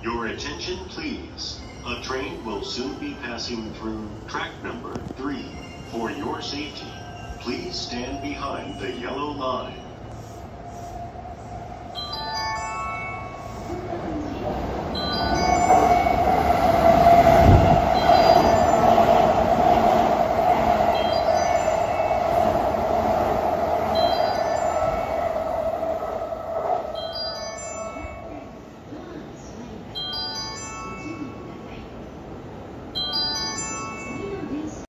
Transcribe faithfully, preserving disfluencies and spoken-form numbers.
Your attention, please. A train will soon be passing through track number three. For your safety, please stand behind the yellow line.